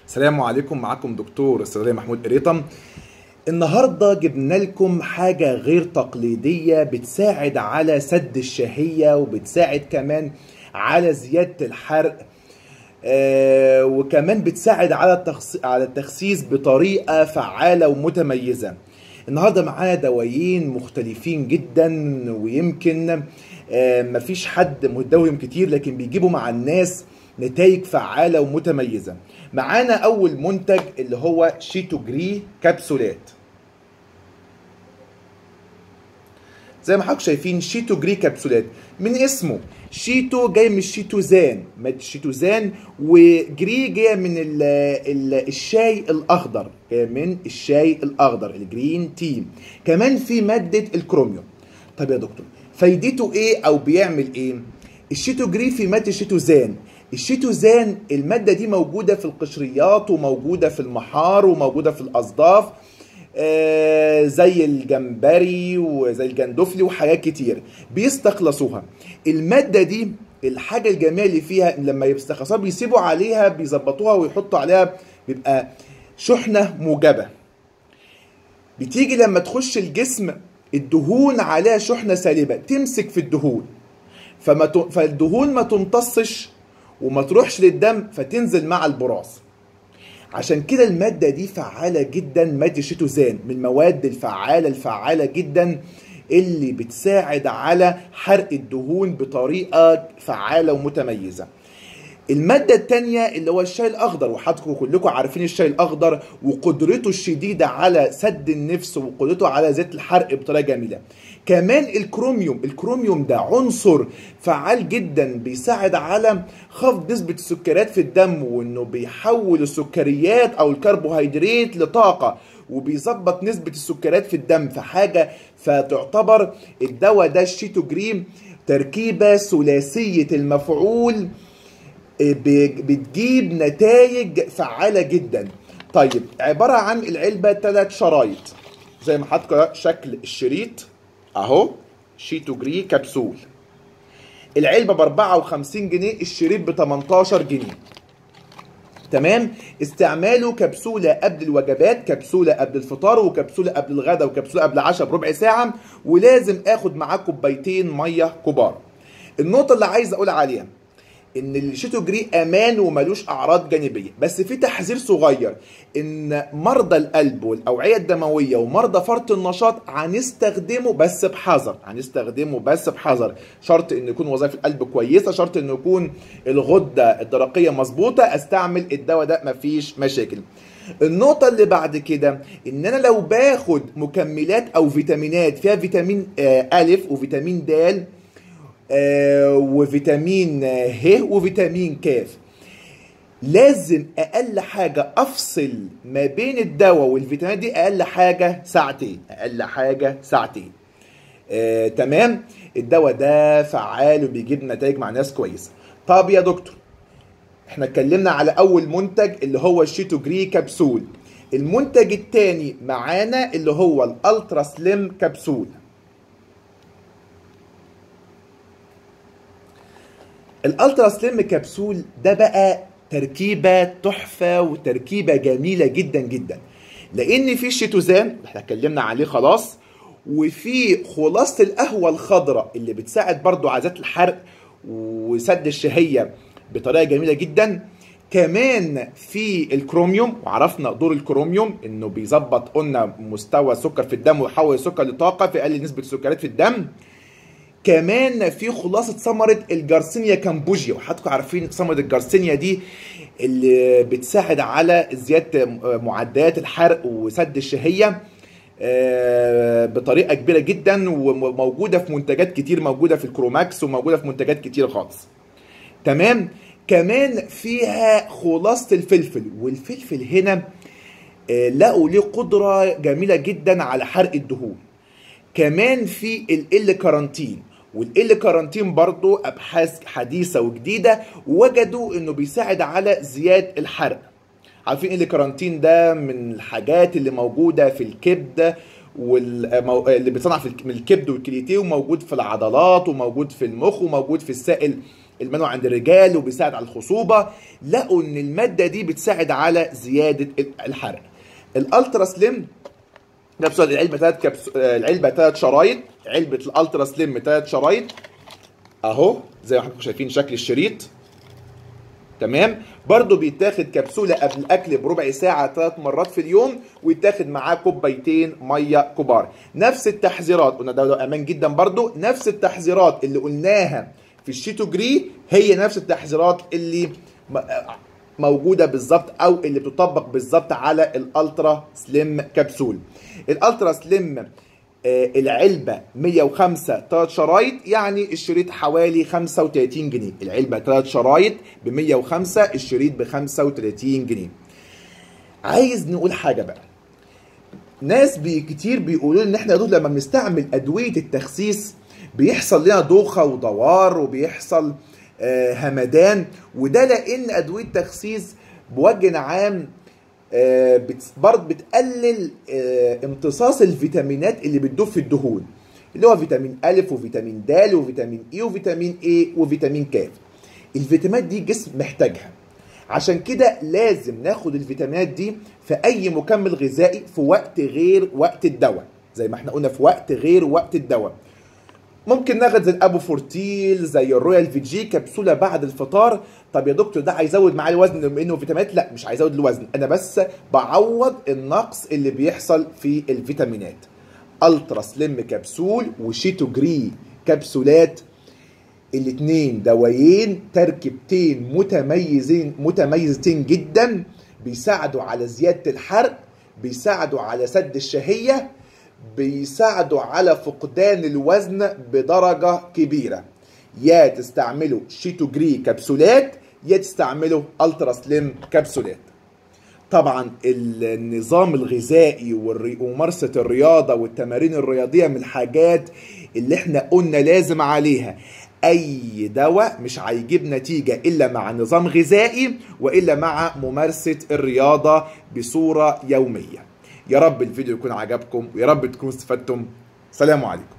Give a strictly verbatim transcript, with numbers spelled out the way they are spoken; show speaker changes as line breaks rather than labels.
السلام عليكم. معكم دكتور الصيدلي محمود قريطم. النهارده جبنا لكم حاجه غير تقليديه بتساعد على سد الشهيه وبتساعد كمان على زياده الحرق، آه وكمان بتساعد على التخص... على التخسيس بطريقه فعاله ومتميزه. النهارده معانا دوايين مختلفين جدا، ويمكن آه مفيش حد مدوهم كتير لكن بيجيبوا مع الناس نتائج فعالة ومتميزة. معانا أول منتج اللي هو شيتو جري كبسولات. زي ما حضراتكم شايفين شيتو جري كبسولات، من اسمه شيتو جاي من الشيتوزان، مادة الشيتوزان، وجري جاية من ال ال الشاي الأخضر، جاية من الشاي الأخضر الجرين تي. كمان في مادة الكروميوم. طب يا دكتور فايدته إيه أو بيعمل إيه؟ الشيتو جري في مادة الشيتوزان. الشيتوزان المادة دي موجودة في القشريات وموجودة في المحار وموجودة في الأصداف، آه زي الجمبري وزي الجندفلي وحاجات كتير بيستخلصوها. المادة دي الحاجة الجميلة اللي فيها لما يستخلصوها بيسيبوا عليها، بيظبطوها ويحطوا عليها، بيبقى شحنة موجبة. بتيجي لما تخش الجسم الدهون عليها شحنة سالبة تمسك في الدهون، فما ت... فالدهون ما تمتصش وما تروحش للدم فتنزل مع البراز. عشان كده المادة دي فعالة جدا، مادة الشيتوزان من المواد الفعالة الفعالة جدا اللي بتساعد على حرق الدهون بطريقة فعالة ومتميزة. المادة التانية اللي هو الشاي الأخضر، وحضراتكم كلكم عارفين الشاي الأخضر وقدرته الشديدة على سد النفس وقدرته على زيادة الحرق بطريقة جميلة. كمان الكروميوم، الكروميوم ده عنصر فعال جدا بيساعد على خفض نسبة السكريات في الدم، وانه بيحول السكريات او الكربوهيدرات لطاقة، وبيظبط نسبة السكريات في الدم في حاجة. فتعتبر الدواء ده الشيتو جري تركيبة ثلاثية المفعول، بتجيب نتائج فعالة جدا. طيب عبارة عن العلبة ثلاث شرايط زي ما حضرتك شكل الشريط اهو، شيتو جري كبسول. العلبة ب أربعة وخمسين جنيه، الشريط ب تمنتاشر جنيه. تمام. استعماله كبسولة قبل الوجبات، كبسولة قبل الفطار، وكبسولة قبل الغداء، وكبسولة قبل العشاء بربع ساعة، ولازم اخد معاه كوبايتين مية كبار. النقطة اللي عايز اقول عليها ان الشيتو جري امان وملوش اعراض جانبيه، بس في تحذير صغير ان مرضى القلب والاوعيه الدمويه ومرضى فرط النشاط هنستخدمه بس بحذر، هنستخدمه بس بحذر. شرط ان يكون وظائف القلب كويسه، شرط ان يكون الغده الدرقيه مظبوطه، استعمل الدواء ده مفيش مشاكل. النقطة اللي بعد كده ان انا لو باخد مكملات او فيتامينات فيها فيتامين أ وفيتامين د آه وفيتامين ه وفيتامين ك، لازم اقل حاجه افصل ما بين الدواء والفيتامينات دي اقل حاجه ساعتين، اقل حاجه ساعتين. آه تمام. الدواء ده فعال وبيجيب نتائج مع ناس كويسه. طب يا دكتور احنا اتكلمنا على اول منتج اللي هو الشيتو جري كبسول. المنتج الثاني معانا اللي هو الالترا سليم كبسول. الالترا سليم كبسول ده بقى تركيبه تحفه وتركيبه جميله جدا جدا، لان في الشيتوزان احنا اتكلمنا عليه خلاص، وفي خلاصه القهوه الخضراء اللي بتساعد برضو على زياده الحرق وسد الشهيه بطريقه جميله جدا. كمان في الكروميوم، وعرفنا دور الكروميوم انه بيظبط قلنا مستوى السكر في الدم ويحول السكر لطاقه فيقلل نسبه السكريات في الدم. كمان في خلاصة ثمرة الجارسينيا كامبوجيا، وحضراتكم عارفين ثمرة الجارسينيا دي اللي بتساعد على زيادة معدلات الحرق وسد الشهية بطريقة كبيرة جدا، وموجودة في منتجات كتير، موجودة في الكروماكس وموجودة في منتجات كتير خالص. تمام. كمان فيها خلاصة الفلفل، والفلفل هنا لقوا له قدرة جميلة جدا على حرق الدهون. كمان في ال كارانتين، والال كارانتين برضو ابحاث حديثه وجديده وجدوا انه بيساعد على زياده الحرق. عارفين ال كارانتين ده من الحاجات اللي موجوده في الكبد واللي بيتصنع في من الكبد والكليتين، وموجود في العضلات وموجود في المخ وموجود في السائل المنوع عند الرجال وبيساعد على الخصوبه، لقوا ان الماده دي بتساعد على زياده الحرق. الالترا سليم كبسولات، العلبه ثلاث كبس... العلبه ثلاث شرايط، علبه الالترا سليم ثلاث شرايط اهو زي ما حضراتكم شايفين شكل الشريط. تمام. برضو بيتاخد كبسوله قبل الاكل بربع ساعه ثلاث مرات في اليوم، ويتاخد معاه كوبايتين ميه كبار. نفس التحذيرات قلنا ده امان جدا، برضو نفس التحذيرات اللي قلناها في الشيتو جري هي نفس التحذيرات اللي موجوده بالظبط او اللي بتطبق بالظبط على الالترا سليم كبسول. الالترا سليم آه العلبه مية وخمسة ثلاث شرايط، يعني الشريط حوالي خمسة وثلاثين جنيه. العلبه ثلاث شرايط ب مية وخمسة، الشريط ب خمسة وثلاثين جنيه. عايز نقول حاجه بقى، ناس بي كتير بيقولوا ان احنا يا دكتور لما بنستعمل ادويه التخسيس بيحصل لنا دوخه ودوار وبيحصل آه همدان، وده لان ادويه التخسيس بوجه عام آه برضه بتقلل آه امتصاص الفيتامينات اللي بتدوب في الدهون، اللي هو فيتامين أ وفيتامين د وفيتامين اي وفيتامين اي وفيتامين ك. الفيتامينات دي الجسم محتاجها، عشان كده لازم ناخد الفيتامينات دي في اي مكمل غذائي في وقت غير وقت الدواء، زي ما احنا قلنا في وقت غير وقت الدواء. ممكن ناخد زي الابو فورتيل، زي الرويال في جي كبسوله بعد الفطار. طب يا دكتور ده هيزود معايا الوزن بما انه فيتامينات؟ لا مش هيزود الوزن، انا بس بعوض النقص اللي بيحصل في الفيتامينات. الترا سليم كبسول وشيتو جري كبسولات، الاثنين دوايين تركيبتين متميزين متميزتين جدا، بيساعدوا على زياده الحرق، بيساعدوا على سد الشهيه، بيساعدوا على فقدان الوزن بدرجة كبيرة. يا تستعملوا شيتو جري كبسولات يا تستعملوا الترا سليم كبسولات. طبعا النظام الغذائي وممارسة الرياضة والتمارين الرياضية من الحاجات اللي احنا قلنا لازم عليها. اي دواء مش هيجيب نتيجة الا مع نظام غذائي والا مع ممارسة الرياضة بصورة يومية. يا رب الفيديو يكون عجبكم ويا رب تكونوا استفدتم. سلام عليكم.